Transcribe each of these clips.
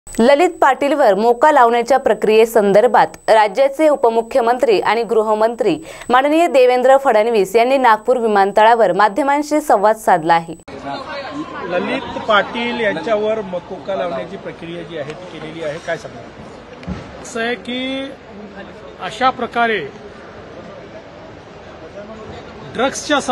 ललित पाटीलवर मोका लावण्याच्या प्रक्रियेसंदर्भात राज्याचे उपमुख्यमंत्री आणि गृहमंत्री माननीय देवेंद्र फडणवीस यांनी नागपूर विमानतळावर माध्यमांशी संवाद साधला आहे। ललित पाटील यांच्यावर मोका लावण्याची प्रक्रिया जी आहे ती केलेली आहे, काय सांगणार? असं आहे की अशा प्रकारे ड्रग्सच्या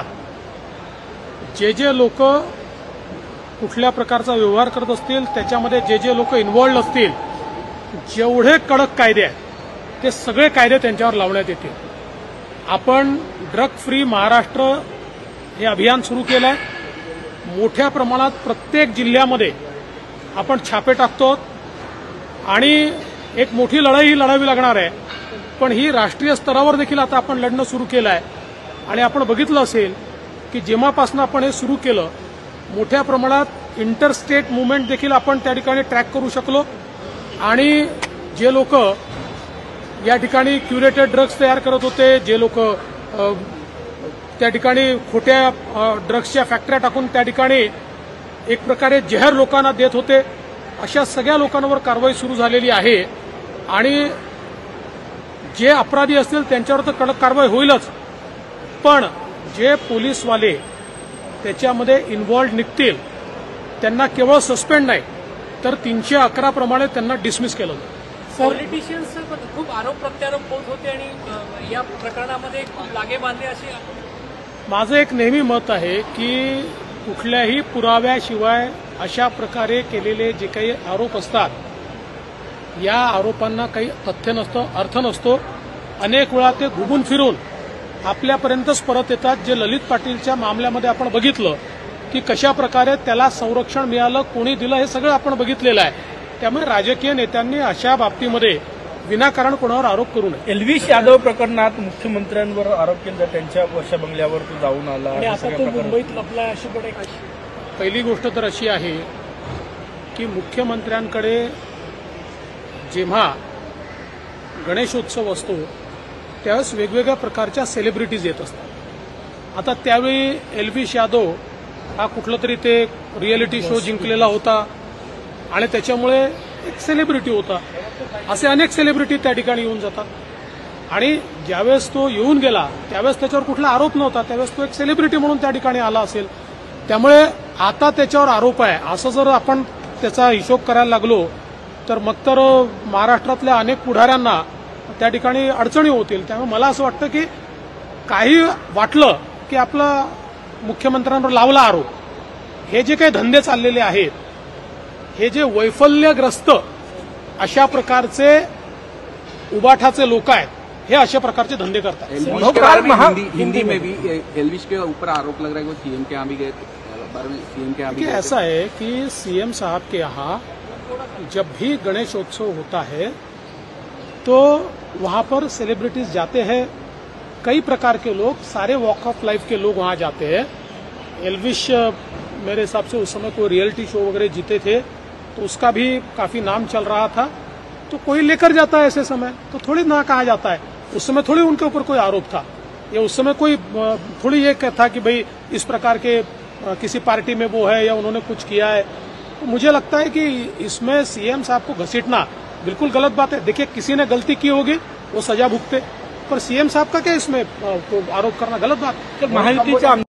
संदर्भात जे लोक कुठल्या प्रकारचा व्यवहार करत असतील, त्याच्यामध्ये जे लोक इन्व्हॉल्ड असतील, जेवढे कडक कायदे आहेत ते सगळे कायदे त्यांच्यावर लावण्यात येतील। आपण ड्रग फ्री महाराष्ट्र हे अभियान सुरू केलं आहे। मोठ्या प्रमाणात प्रत्येक जिल्ह्यामध्ये आपण छापे टाकतो आणि एक मोठी लढाई लढावी लागणार आहे, पण ही राष्ट्रीय स्तरावर देखील आता आपण लढणं सुरू केलं आहे। आणि आपण बघितलं असेल की जेव्हापासून आपण हे सुरू केलं, मोठ्या प्रमाणात इंटरस्टेट मुवमेंट देखील आपण त्या ठिकाणी ट्रॅक करू शकलो आणि जे लोक या ठिकाणी क्युरेटेड ड्रग्स तयार करत होते, जे लोक त्या ठिकाणी खोट्या ड्रग्सच्या फॅक्टऱ्या टाकून त्या ठिकाणी एक प्रकारे जहर लोकांना देत होते, अशा सगळ्या लोकांवर कारवाई सुरू झालेली आहे। आणि जे अपराधी असतील त्यांच्यावर तर कडक कारवाई होईलच, पण जे पोलीसवाले त्याच्यामध्ये इन्व्हॉल्ड निघतील त्यांना केवळ सस्पेंड नाही तर 311 प्रमाणे त्यांना डिसमिस केलं जाईल। पॉलिटिशियन्स खूप आरोप प्रत्यारोप होत होते आणि या प्रकरणामध्ये खूप लागे बांधले असे माझं एक नेहमी मत आहे की कुठल्याही पुराव्याशिवाय अशा प्रकारे केलेले जे काही आरोप असतात, या आरोपांना काही तथ्य नसतं, अर्थ नसतो। अनेक वेळा ते घुमून फिरून आपल्यापर्यंतच परत येतात। जे ललित पाटीलच्या मामल्यामध्ये आपण बघितलं की कशा प्रकारे त्याला संरक्षण मिळालं, कोणी दिलं, हे सगळं आपण बघितलेलं आहे। त्यामुळे राजकीय नेत्यांनी अशा बाबतीमध्ये विनाकारण कोणावर आरोप करू नये। एल्विश यादव प्रकरणात मुख्यमंत्र्यांवर आरोप केला, त्यांच्या वर्षा बंगल्यावर तो जाऊन आला आणि आता तो मुंबईत लपलाय अशी पण एक पहिली गोष्ट तर अशी आहे की मुख्यमंत्र्यांकडे जेव्हा गणेशोत्सव असतो त्यावेळेस वेगवेगळ्या प्रकारच्या सेलिब्रिटीज येत असतात। आता त्यावेळी एल्विश यादव हा कुठला तरी ते रियालिटी शो जिंकलेला होता आणि त्याच्यामुळे एक सेलिब्रिटी होता। असे अनेक सेलिब्रिटी त्या ठिकाणी येऊन जातात आणि ज्यावेळेस तो येऊन गेला त्यावेळेस त्याच्यावर कुठला आरोप नव्हता, त्यावेळेस तो एक सेलिब्रिटी म्हणून त्या ठिकाणी आला असेल। त्यामुळे आता त्याच्यावर आरोप आहे असं जर आपण त्याचा हिशोब करायला लागलो तर मग तर महाराष्ट्रातल्या अनेक पुढाऱ्यांना त्या ठिकाणी अडचणी होतील। त्यामुळे मला असं वाटतं की काही वाटलं की आपला मुख्यमंत्र्यांवर लावला आरोप, हे जे काही धंदे चाललेले आहेत, हे जे वैफल्यग्रस्त अशा प्रकारचे उबाठाचे लोक आहेत, हे अशा प्रकारचे धंदे करतात। हिंदी में भी एल्विश के ऊपर आरोप लग रहा है कि सीएम के यहाँ भी गए, सीएम के यहाँ भी ऐसा है कि सीएम साहब के यहाँ जब भी गणेशोत्सव होता है तो वहां पर सेलिब्रिटीज जाते हैं, कई प्रकार के लोग, सारे वॉक ऑफ लाइफ के लोग वहां जाते हैं। एल्विश मेरे हिसाब से उस समय कोई रियलिटी शो वगैरह जीते थे तो उसका भी काफी नाम चल रहा था, तो कोई लेकर जाता है ऐसे समय, तो थोड़ी ना कहा जाता है उस समय थोड़ी उनके ऊपर कोई आरोप था, या उस समय कोई थोड़ी ये था कि भाई इस प्रकार के किसी पार्टी में वो है या उन्होंने कुछ किया है। तो मुझे लगता है कि इसमें सीएम साहब को घसीटना बिल्कुल गलत बात है। देखिए, किसी ने गलती की होगी वो सजा भुगते, पर सीएम साहब का क्या इसमें आरोप करना गलत बात है। महायुतीच्या